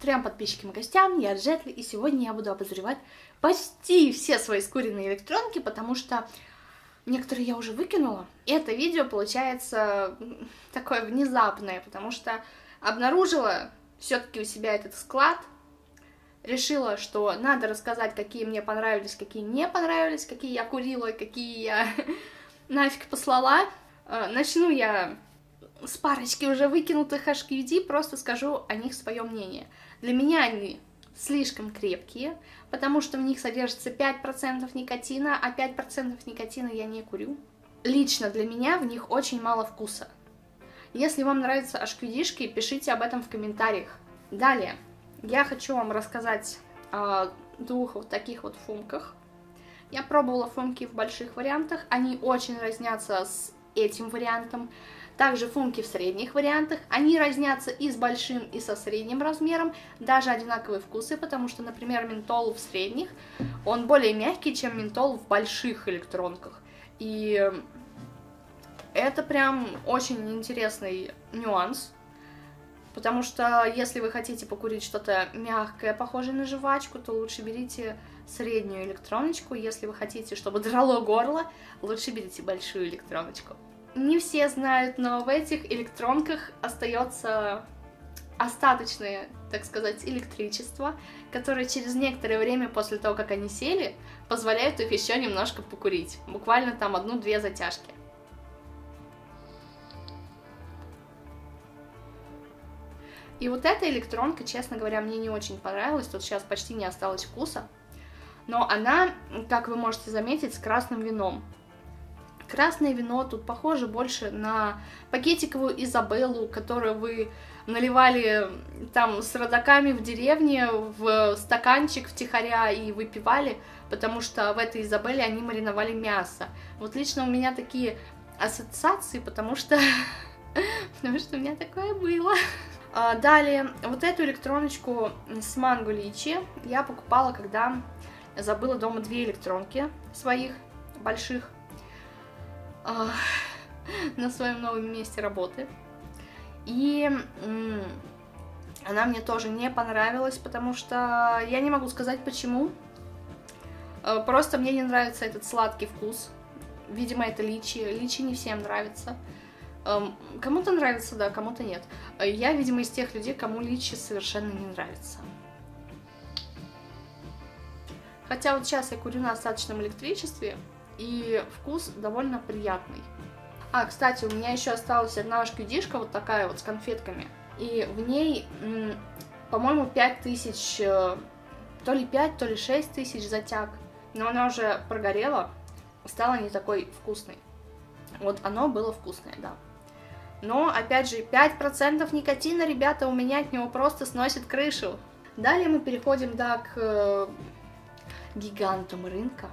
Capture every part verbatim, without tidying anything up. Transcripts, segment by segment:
Трем подписчикам и гостям, я Джетли, и сегодня я буду обозревать почти все свои скуренные электронки, потому что некоторые я уже выкинула. Это видео получается такое внезапное, потому что обнаружила все-таки у себя этот склад, решила, что надо рассказать, какие мне понравились, какие не понравились, какие я курила, какие я нафиг послала. Начну я с парочки уже выкинутых эйч кью ди, просто скажу о них свое мнение. Для меня они слишком крепкие, потому что в них содержится пять процентов никотина, а пять процентов никотина я не курю. Лично для меня в них очень мало вкуса. Если вам нравятся эйч кью ди-шки, пишите об этом в комментариях. Далее, я хочу вам рассказать о двух вот таких вот фумках. Я пробовала фумки в больших вариантах, они очень разнятся с этим вариантом. Также фумки в средних вариантах, они разнятся и с большим, и со средним размером, даже одинаковые вкусы, потому что, например, ментол в средних, он более мягкий, чем ментол в больших электронках. И это прям очень интересный нюанс, потому что если вы хотите покурить что-то мягкое, похожее на жвачку, то лучше берите среднюю электроночку, если вы хотите, чтобы драло горло, лучше берите большую электроночку. Не все знают, но в этих электронках остается остаточное, так сказать, электричество, которое через некоторое время после того, как они сели, позволяет их еще немножко покурить. Буквально там одну-две затяжки. И вот эта электронка, честно говоря, мне не очень понравилась. Тут сейчас почти не осталось вкуса. Но она, как вы можете заметить, с красным вином. Красное вино тут похоже больше на пакетиковую Изабеллу, которую вы наливали там с родаками в деревне в стаканчик втихаря и выпивали, потому что в этой Изабелле они мариновали мясо. Вот лично у меня такие ассоциации, потому что, потому что у меня такое было. Далее, вот эту электроночку с манго личи я покупала, когда забыла дома две электронки своих больших на своем новом месте работы. И она мне тоже не понравилась, потому что я не могу сказать почему. Просто мне не нравится этот сладкий вкус. Видимо, это личи. Личи не всем нравится. Кому-то нравится, да, кому-то нет. Я, видимо, из тех людей, кому личи совершенно не нравится. Хотя вот сейчас я курю на остаточном электричестве, и вкус довольно приятный. А, кстати, у меня еще осталась одна эйч кью ди-шка, вот такая вот, с конфетками. И в ней, по-моему, пять тысяч, то ли пять, то ли шесть тысяч затяг. Но она уже прогорела, стала не такой вкусной. Вот оно было вкусное, да. Но, опять же, пять процентов никотина, ребята, у меня от него просто сносит крышу. Далее мы переходим, да, к гигантам рынка.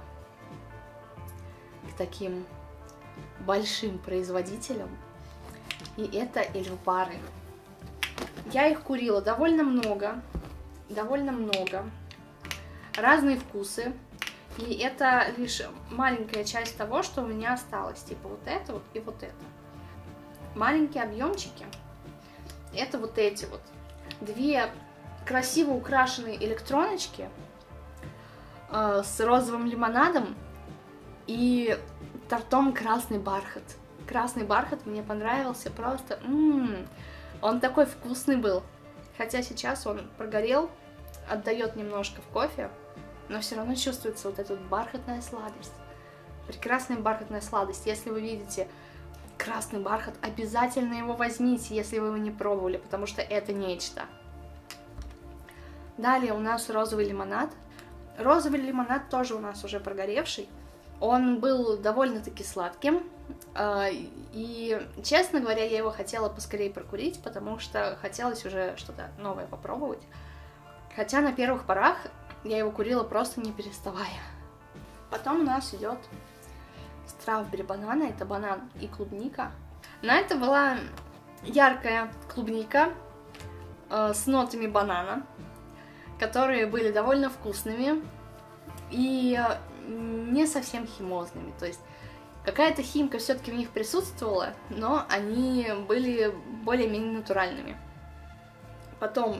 К таким большим производителям. И это эльфбары. Я их курила довольно много. Довольно много. Разные вкусы. И это лишь маленькая часть того, что у меня осталось. Типа вот это вот и вот это. Маленькие объемчики. Это вот эти вот. Две красиво украшенные электроночки э, с розовым лимонадом и тортом красный бархат. Красный бархат мне понравился просто. М-м-м, он такой вкусный был. Хотя сейчас он прогорел, отдает немножко в кофе, но все равно чувствуется вот эта вот бархатная сладость. Прекрасная бархатная сладость. Если вы видите красный бархат, обязательно его возьмите, если вы его не пробовали, потому что это нечто. Далее у нас розовый лимонад. Розовый лимонад тоже у нас уже прогоревший. Он был довольно-таки сладким, и, честно говоря, я его хотела поскорее прокурить, потому что хотелось уже что-то новое попробовать. Хотя на первых порах я его курила просто не переставая. Потом у нас идет стrawberry банана, это банан и клубника. Но это была яркая клубника с нотами банана, которые были довольно вкусными и не совсем химозными, то есть какая-то химка все-таки в них присутствовала, но они были более-менее натуральными. Потом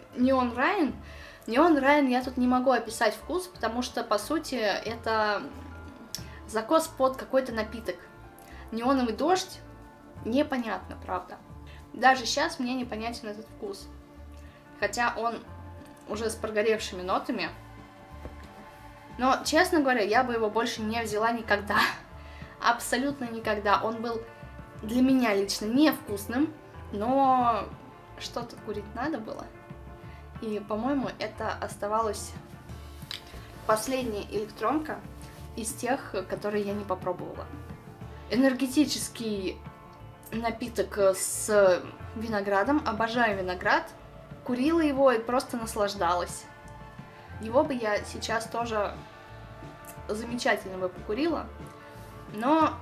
Неон Райн. Неон Райн я тут не могу описать вкус, потому что, по сути, это закос под какой-то напиток. Неоновый дождь непонятно, правда. Даже сейчас мне непонятен этот вкус. Хотя он уже с прогоревшими нотами. Но, честно говоря, я бы его больше не взяла никогда. Абсолютно никогда. Он был для меня лично невкусным, но что-то курить надо было. И, по-моему, это оставалась последняя электронка из тех, которые я не попробовала. Энергетический напиток с виноградом. Обожаю виноград. Курила его и просто наслаждалась. Его бы я сейчас тоже замечательно бы покурила. Но...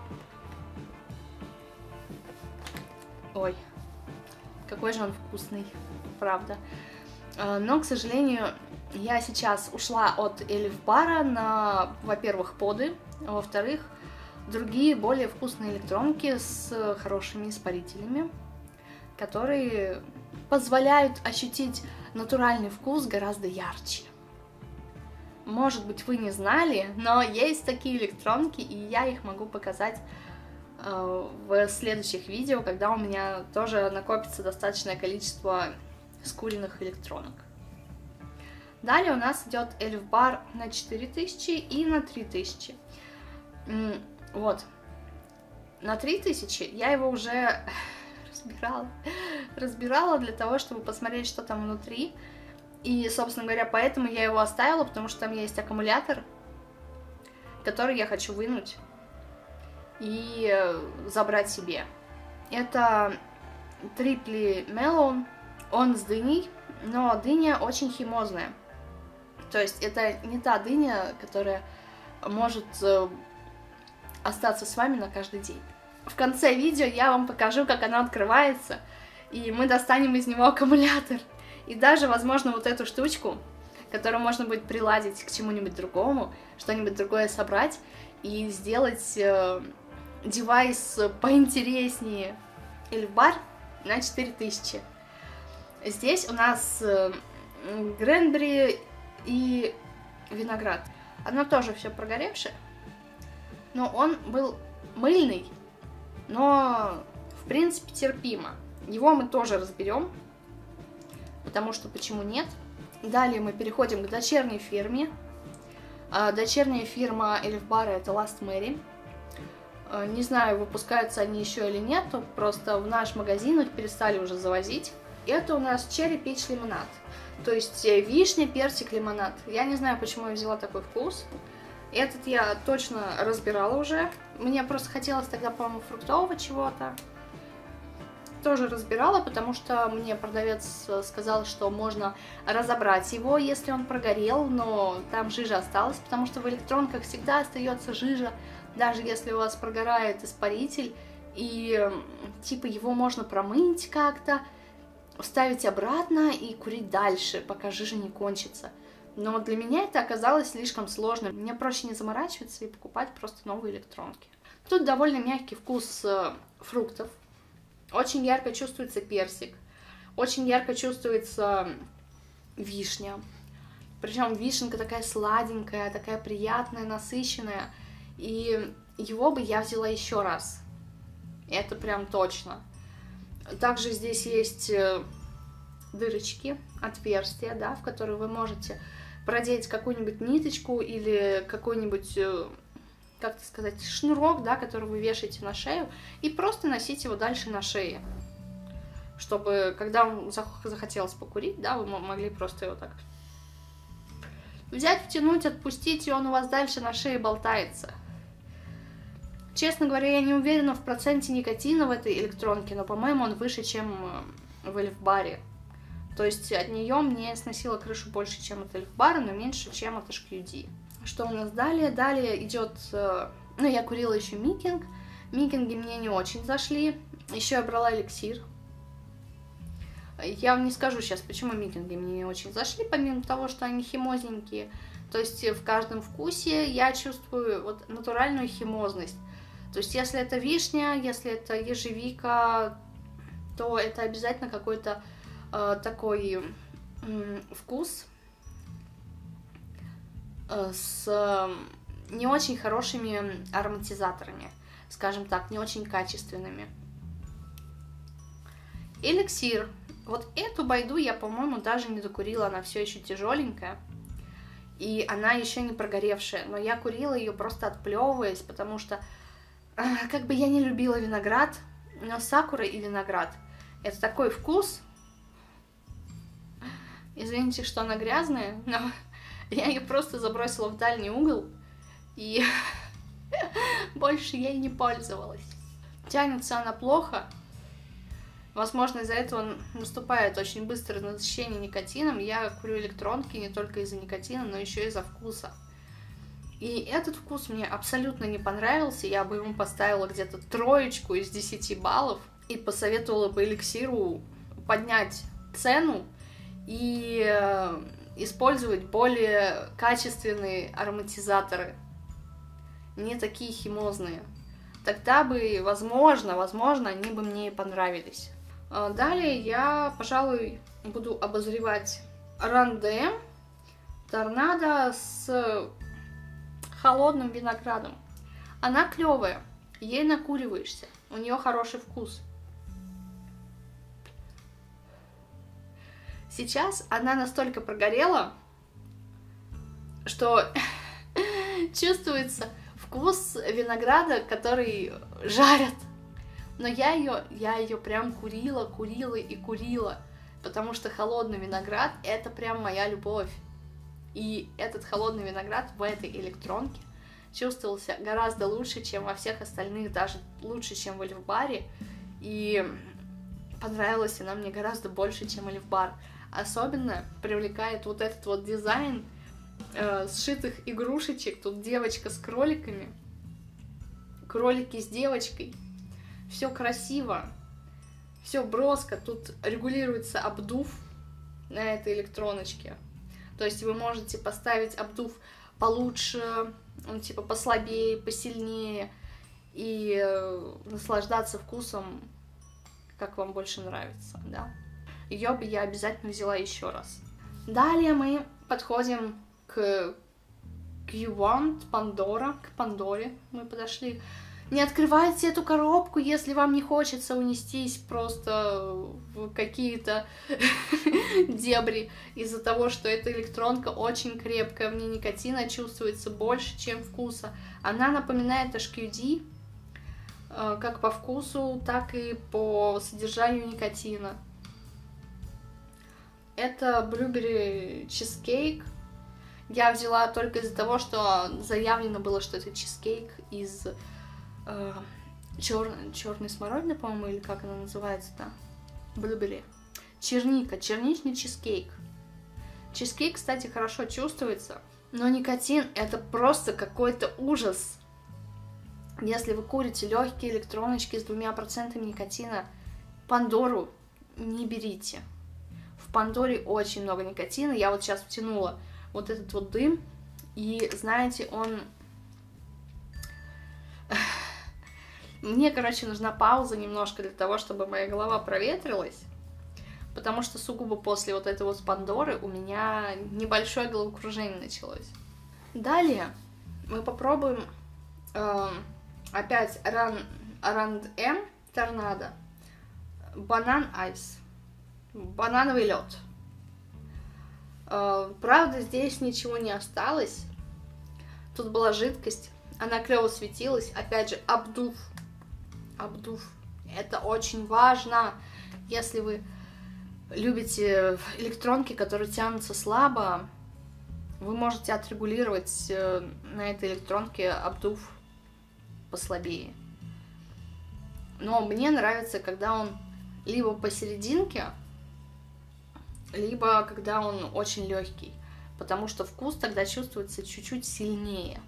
Ой, какой же он вкусный, правда. Но, к сожалению, я сейчас ушла от Эльф Бара на, во-первых, поды, а во-вторых, другие более вкусные электронки с хорошими испарителями, которые позволяют ощутить натуральный вкус гораздо ярче. Может быть, вы не знали, но есть такие электронки, и я их могу показать э, в следующих видео, когда у меня тоже накопится достаточное количество скуренных электронок. Далее у нас идет Эльф Бар на четыре тысячи и на три тысячи. Вот. На три тысячи я его уже разбирала. Разбирала для того, чтобы посмотреть, что там внутри. И, собственно говоря, поэтому я его оставила, потому что там есть аккумулятор, который я хочу вынуть и забрать себе. Это Трипли Мелон. Он с дыней, но дыня очень химозная. То есть это не та дыня, которая может остаться с вами на каждый день. В конце видео я вам покажу, как она открывается, и мы достанем из него аккумулятор. И даже, возможно, вот эту штучку, которую можно будет приладить к чему-нибудь другому, что-нибудь другое собрать и сделать э, девайс поинтереснее. Эльф Бар на четыре тысячи. Здесь у нас э, гренбери и виноград. Оно тоже все прогоревшее, но он был мыльный, но в принципе терпимо. Его мы тоже разберем, потому что почему нет. Далее мы переходим к дочерней фирме. А, дочерняя фирма Эльф Бара это Last Mary. А, не знаю, выпускаются они еще или нет, просто в наш магазин их перестали уже завозить. Это у нас Cherry Peach лимонад, то есть вишня, персик, лимонад. Я не знаю, почему я взяла такой вкус. Этот я точно разбирала уже. Мне просто хотелось тогда, по-моему, фруктового чего-то. Тоже разбирала, потому что мне продавец сказал, что можно разобрать его, если он прогорел, но там жижа осталась, потому что в электронках всегда остается жижа, даже если у вас прогорает испаритель, и типа его можно промыть как-то, вставить обратно и курить дальше, пока жижа не кончится. Но для меня это оказалось слишком сложно. Мне проще не заморачиваться и покупать просто новые электронки. Тут довольно мягкий вкус фруктов. Очень ярко чувствуется персик. Очень ярко чувствуется вишня. Причем вишенка такая сладенькая, такая приятная, насыщенная. И его бы я взяла еще раз. Это прям точно. Также здесь есть дырочки, отверстия, да, в которые вы можете продеть какую-нибудь ниточку или какой-нибудь, как это сказать, шнурок, да, который вы вешаете на шею, и просто носить его дальше на шее, чтобы, когда вам захотелось покурить, да, вы могли просто его так взять, втянуть, отпустить, и он у вас дальше на шее болтается. Честно говоря, я не уверена в проценте никотина в этой электронке, но, по-моему, он выше, чем в Эльф Баре. То есть от нее мне сносило крышу больше, чем от Эльф Бара, но меньше, чем от эйч кью ди. Что у нас далее? Далее идет... Ну, я курила еще Микинг. Микинги мне не очень зашли. Еще я брала эликсир. Я вам не скажу сейчас, почему Микинги мне не очень зашли, помимо того, что они химозненькие. То есть в каждом вкусе я чувствую вот натуральную химозность. То есть если это вишня, если это ежевика, то это обязательно какой-то э, такой вкус с не очень хорошими ароматизаторами, скажем так, не очень качественными. Эликсир. Вот эту байду я, по-моему, даже не докурила, она все еще тяжеленькая. И она еще не прогоревшая, но я курила ее просто отплевываясь, потому что как бы я не любила виноград, но сакура и виноград — это такой вкус. Извините, что она грязная, но я ее просто забросила в дальний угол и больше ей не пользовалась. Тянется она плохо. Возможно, из-за этого наступает очень быстрое насыщение никотином. Я курю электронки не только из-за никотина, но еще и из-за вкуса. И этот вкус мне абсолютно не понравился. Я бы ему поставила где-то троечку из десяти баллов и посоветовала бы эликсиру поднять цену и использовать более качественные ароматизаторы, не такие химозные. Тогда бы, возможно, возможно, они бы мне и понравились. Далее я, пожалуй, буду обозревать Рандем Торнадо с холодным виноградом. Она клевая, ей накуриваешься, у нее хороший вкус. Сейчас она настолько прогорела, что чувствуется вкус винограда, который жарят. Но я ее, я ее прям курила, курила и курила, потому что холодный виноград — это прям моя любовь. И этот холодный виноград в этой электронке чувствовался гораздо лучше, чем во всех остальных, даже лучше, чем в Эльфбаре. И понравилась она мне гораздо больше, чем Эльфбар. Особенно привлекает вот этот вот дизайн э, сшитых игрушечек. Тут девочка с кроликами, кролики с девочкой. Все красиво, все броско. Тут регулируется обдув на этой электроночке. То есть вы можете поставить обдув получше, он типа послабее, посильнее, и э, наслаждаться вкусом, как вам больше нравится, да. Ее бы я обязательно взяла еще раз. Далее мы подходим к Q-Wand Pandora, к Пандоре мы подошли. Не открывайте эту коробку, если вам не хочется унестись просто в какие-то дебри из-за того, что эта электронка очень крепкая, в ней никотина чувствуется больше, чем вкуса. Она напоминает эйч кью ди как по вкусу, так и по содержанию никотина. Это Blueberry Cheesecake. Я взяла только из-за того, что заявлено было, что это чизкейк из э, чер... черной смородины, по-моему, или как она называется-то? Blueberry. Черника, черничный чизкейк. Чизкейк, кстати, хорошо чувствуется, но никотин — это просто какой-то ужас. Если вы курите легкие электроночки с двумя процентами никотина, Пандору не берите. В Пандоре очень много никотина. Я вот сейчас втянула вот этот вот дым, и, знаете, он... Мне, короче, нужна пауза немножко для того, чтобы моя голова проветрилась, потому что сугубо после вот этой вот Пандоры у меня небольшое головокружение началось. Далее мы попробуем э, опять Рандем Торнадо Банан Айс. Банановый лед. Правда, здесь ничего не осталось. Тут была жидкость. Она клево светилась. Опять же, обдув. Обдув. Это очень важно. Если вы любите электронки, которые тянутся слабо, вы можете отрегулировать на этой электронке обдув послабее. Но мне нравится, когда он либо посерединке, либо когда он очень легкий, потому что вкус тогда чувствуется чуть-чуть сильнее.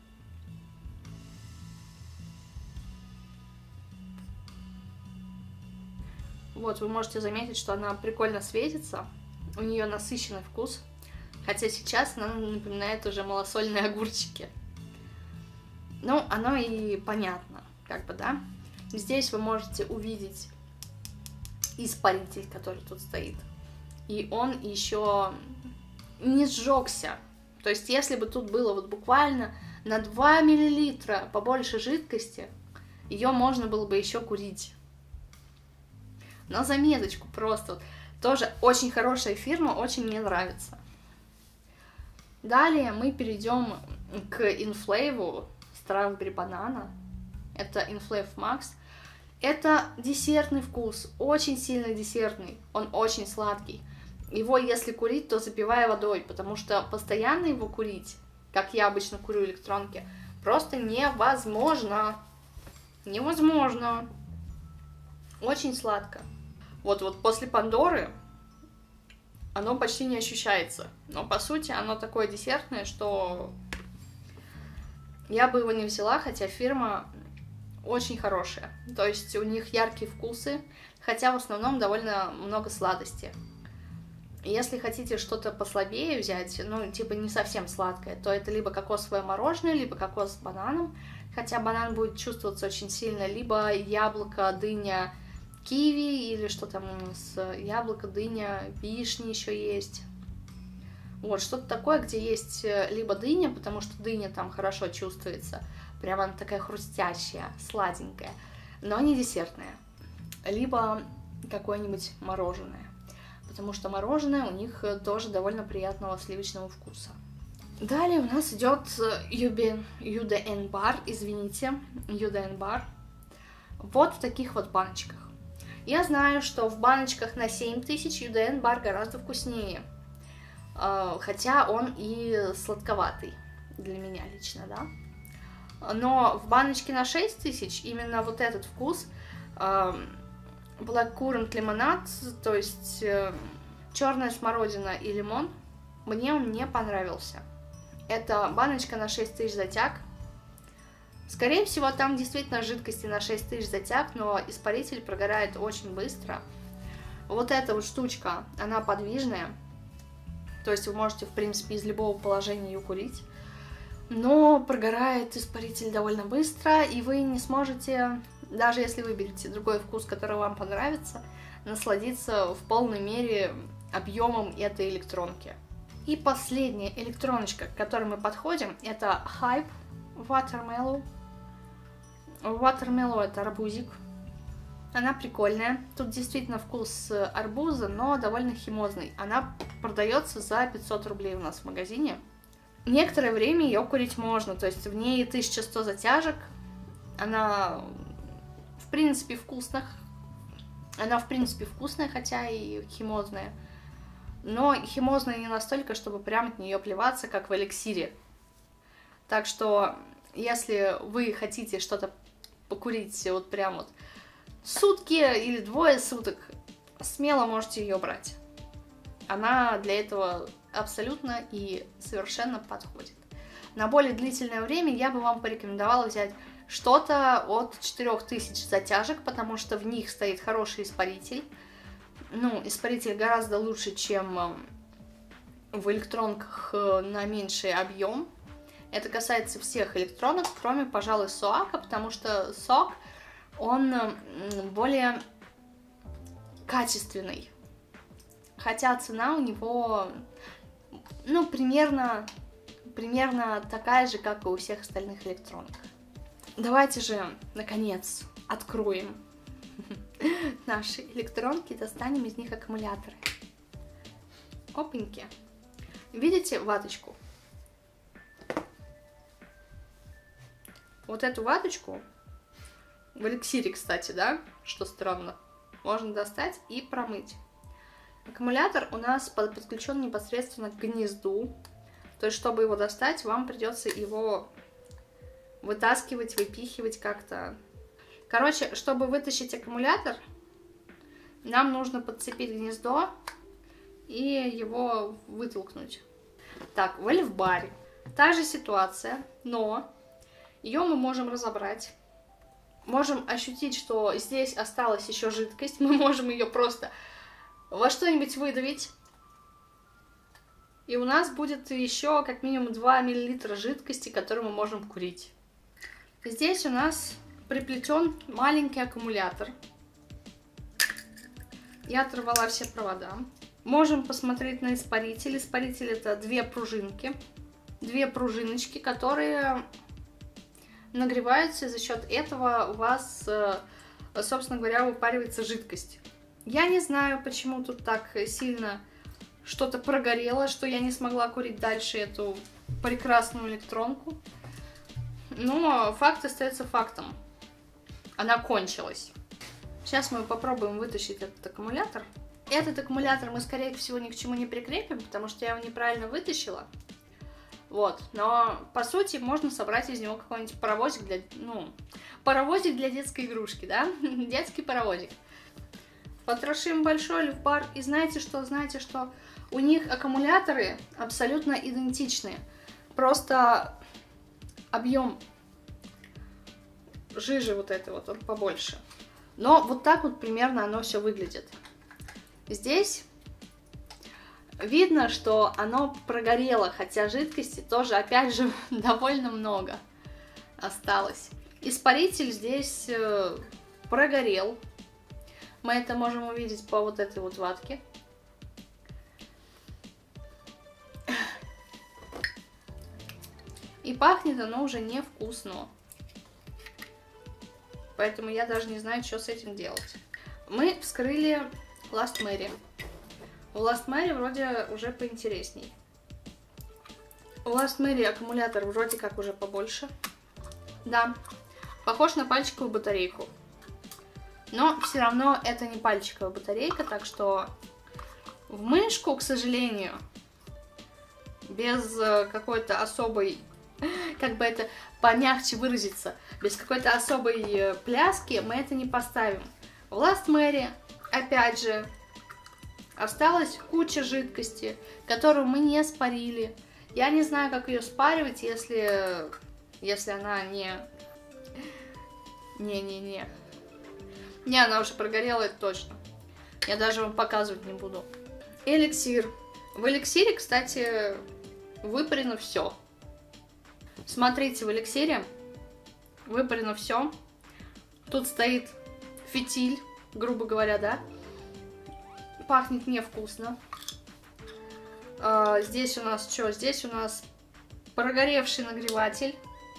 Вот, вы можете заметить, что она прикольно светится, у нее насыщенный вкус, хотя сейчас она напоминает уже малосольные огурчики. Ну, оно и понятно, как бы, да? Здесь вы можете увидеть испаритель, который тут стоит. и он еще не сжегся. То есть, если бы тут было вот буквально на два миллилитра побольше жидкости, ее можно было бы еще курить. На заметочку просто. Вот. Тоже очень хорошая фирма, очень мне нравится. Далее мы перейдем к Inflave Strawberry Banana. Это Inflave Max. Это десертный вкус, очень сильно десертный, он очень сладкий. Его, если курить, то запивая водой, потому что постоянно его курить, как я обычно курю электронки, просто невозможно. Невозможно. Очень сладко. Вот, вот после Пандоры оно почти не ощущается. Но по сути оно такое десертное, что я бы его не взяла, хотя фирма очень хорошая. То есть у них яркие вкусы, хотя в основном довольно много сладости. Если хотите что-то послабее взять, ну, типа не совсем сладкое, то это либо кокосовое мороженое, либо кокос с бананом, хотя банан будет чувствоваться очень сильно, либо яблоко, дыня, киви, или что там с яблоко, дыня, вишни еще есть. Вот, что-то такое, где есть либо дыня, потому что дыня там хорошо чувствуется, прямо она такая хрустящая, сладенькая, но не десертная, либо какое-нибудь мороженое. Потому что мороженое у них тоже довольно приятного сливочного вкуса. Далее у нас идет ю ди эн бар, извините, ю ди эн бар. Вот в таких вот баночках. Я знаю, что в баночках на семь тысяч ю ди эн бар гораздо вкуснее. Хотя он и сладковатый для меня лично, да. Но в баночке на шесть тысяч именно вот этот вкус Blackcurrant лимонад, то есть э, черная смородина и лимон, мне он не понравился. Это баночка на шесть тысяч затяг. Скорее всего, там действительно жидкости на шесть тысяч затяг, но испаритель прогорает очень быстро. Вот эта вот штучка, она подвижная, то есть вы можете, в принципе, из любого положения ее курить, но прогорает испаритель довольно быстро, и вы не сможете... Даже если выберете другой вкус, который вам понравится, насладиться в полной мере объемом этой электронки. И последняя электроночка, к которой мы подходим, это Hype Watermelon. Watermelon — это арбузик. Она прикольная. Тут действительно вкус арбуза, но довольно химозный. Она продается за пятьсот рублей у нас в магазине. Некоторое время ее курить можно, то есть в ней тысяча сто затяжек. Она... В принципе, вкусных. Она, в принципе, вкусная, хотя и химозная. Но химозная не настолько, чтобы прям от нее плеваться, как в эликсире. Так что, если вы хотите что-то покурить вот прям вот сутки или двое суток, смело можете ее брать. Она для этого абсолютно и совершенно подходит. На более длительное время я бы вам порекомендовала взять что-то от четырёх тысяч затяжек, потому что в них стоит хороший испаритель. Ну, испаритель гораздо лучше, чем в электронках на меньший объем. Это касается всех электронок, кроме, пожалуй, соака, потому что сок, он более качественный. Хотя цена у него, ну, примерно, примерно такая же, как и у всех остальных электронок. Давайте же, наконец, откроем наши электронки, достанем из них аккумуляторы. Опаньки. Видите ваточку? Вот эту ваточку, в эликсире, кстати, да, что странно, можно достать и промыть. Аккумулятор у нас подключен непосредственно к гнезду, то есть, чтобы его достать, вам придется его вытаскивать, выпихивать как-то. Короче, чтобы вытащить аккумулятор, нам нужно подцепить гнездо и его вытолкнуть. Так, в эльфбаре та же ситуация, но ее мы можем разобрать. Можем ощутить, что здесь осталась еще жидкость. Мы можем ее просто во что-нибудь выдавить. И у нас будет еще как минимум два миллилитра жидкости, которую мы можем курить. Здесь у нас приплетен маленький аккумулятор. Я оторвала все провода. Можем посмотреть на испаритель. Испаритель — это две пружинки, две пружиночки, которые нагреваются, и за счет этого у вас, собственно говоря, выпаривается жидкость. Я не знаю, почему тут так сильно что-то прогорело, что я не смогла курить дальше эту прекрасную электронку. Но факт остается фактом. Она кончилась. Сейчас мы попробуем вытащить этот аккумулятор. Этот аккумулятор мы, скорее всего, ни к чему не прикрепим, потому что я его неправильно вытащила. Вот, но по сути можно собрать из него какой-нибудь паровозик для, ну, паровозик для детской игрушки, да? Детский паровозик. Потрошим большой люфтбар, и знаете что, знаете что? У них аккумуляторы абсолютно идентичные, просто объем жижи вот этой вот, он побольше. Но вот так вот примерно оно все выглядит. Здесь видно, что оно прогорело, хотя жидкости тоже, опять же, довольно много осталось. Испаритель здесь прогорел. Мы это можем увидеть по вот этой вот ватке. И пахнет оно уже невкусно. Поэтому я даже не знаю, что с этим делать. Мы вскрыли Last Mary. У Last Mary вроде уже поинтересней. У Last Mary аккумулятор вроде как уже побольше. Да, похож на пальчиковую батарейку. Но все равно это не пальчиковая батарейка, так что в мышку, к сожалению, без какой-то особой, как бы это помягче выразиться, без какой-то особой пляски мы это не поставим. В Last Mary, опять же, осталась куча жидкости, которую мы не спарили. Я не знаю, как ее спаривать, если, если она не... Не-не-не. Не, она уже прогорела, это точно. Я даже вам показывать не буду. Эликсир. В эликсире, кстати, выпарено все. Смотрите, в эликсире выпарено все. Тут стоит фитиль, грубо говоря, да. Пахнет невкусно. А, здесь у нас что? Здесь у нас прогоревший нагреватель.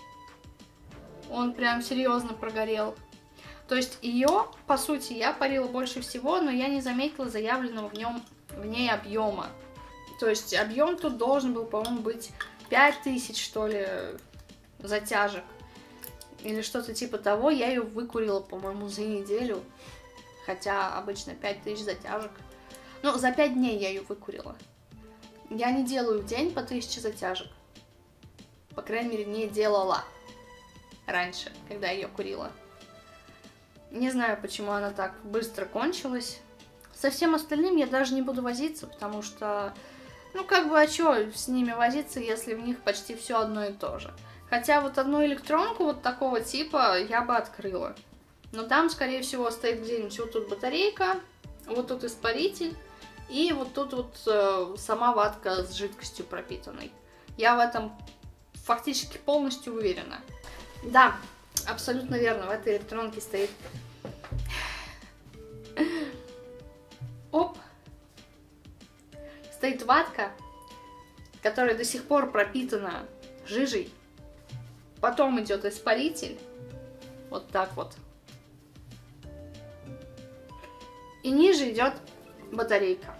Он прям серьезно прогорел. То есть ее, по сути, я парила больше всего, но я не заметила заявленного в нем, в ней объема. То есть объем тут должен был, по-моему, быть пять тысяч, что ли, затяжек. Или что-то типа того. Я ее выкурила, по-моему, за неделю. Хотя обычно пять тысяч затяжек. Ну, за пять дней я ее выкурила. Я не делаю в день по тысяче затяжек. По крайней мере, не делала раньше, когда я ее курила. Не знаю, почему она так быстро кончилась. Со всем остальным я даже не буду возиться, потому что, ну, как бы, а что с ними возиться, если в них почти все одно и то же. Хотя вот одну электронку вот такого типа я бы открыла. Но там, скорее всего, стоит где-нибудь вот тут батарейка, вот тут испаритель, и вот тут вот э, сама ватка с жидкостью пропитанной. Я в этом фактически полностью уверена. Да, абсолютно верно, в этой электронке стоит... Оп! Стоит ватка, которая до сих пор пропитана жижей. Потом идет испаритель. Вот так вот. И ниже идет батарейка.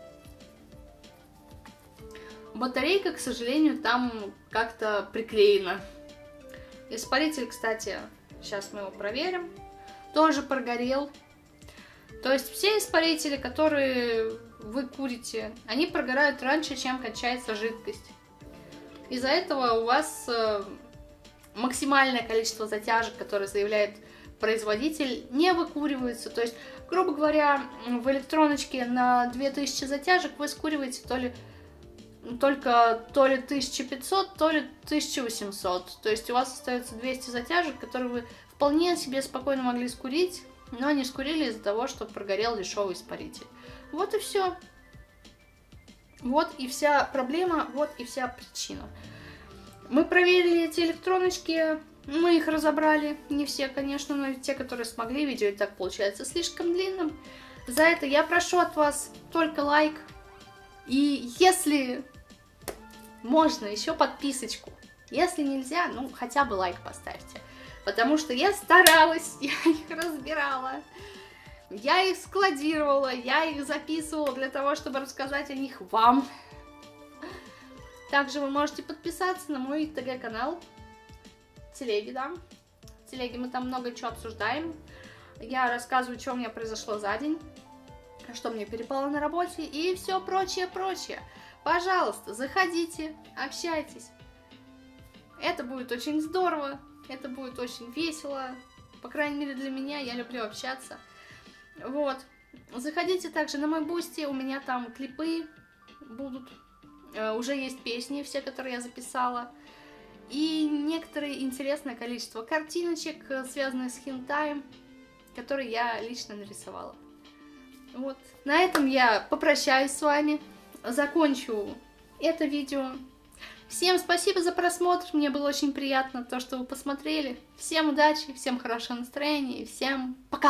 Батарейка, к сожалению, там как-то приклеена. Испаритель, кстати, сейчас мы его проверим, тоже прогорел. То есть все испарители, которые вы курите, они прогорают раньше, чем кончается жидкость. Из-за этого у вас максимальное количество затяжек, которое заявляет производитель, не выкуривается. То есть, грубо говоря, в электроночке на две тысячи затяжек вы скуриваете то ли только то ли тысяча пятьсот, то ли тысяча восемьсот. То есть у вас остается двести затяжек, которые вы вполне себе спокойно могли скурить, но не скурили из-за того, что прогорел дешевый испаритель. Вот и все. Вот и вся проблема, вот и вся причина. Мы проверили эти электроночки, мы их разобрали. Не все, конечно, но те, которые смогли. Видео и так получается слишком длинным. За это я прошу от вас только лайк, И если можно, еще подписочку. Если нельзя, ну хотя бы лайк поставьте. Потому что я старалась, я их разбирала, я их складировала, я их записывала для того, чтобы рассказать о них вам. Также вы можете подписаться на мой ТГ-канал, телеги, да. В телеге мы там много чего обсуждаем. Я рассказываю, что у меня произошло за день, что мне перепало на работе и все прочее, прочее. Пожалуйста, заходите, общайтесь. Это будет очень здорово, это будет очень весело. По крайней мере для меня, я люблю общаться. Вот. Заходите также на мой бусти, у меня там клипы будут. Уже есть песни, все, которые я записала. И некоторое интересное количество картиночек, связанных с хентаем, которые я лично нарисовала. Вот. На этом я попрощаюсь с вами. Закончу это видео. Всем спасибо за просмотр. Мне было очень приятно то, что вы посмотрели. Всем удачи, всем хорошего настроения и всем пока!